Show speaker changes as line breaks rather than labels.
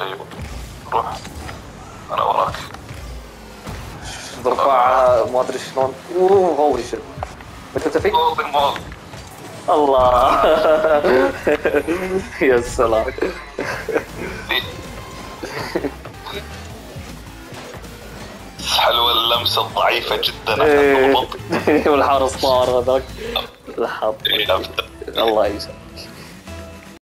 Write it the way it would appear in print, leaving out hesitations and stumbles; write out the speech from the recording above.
ايوه روح، انا وراك.
برفعها ما ادري شلون. اوه هولي شيت. انت تفي؟ الله. يا سلام.
حلوة اللمسة الضعيفة جدا عشان
إيه.
تضبط.
والحارس طار هذاك. الحظ.
إيه،
الله يسلمك.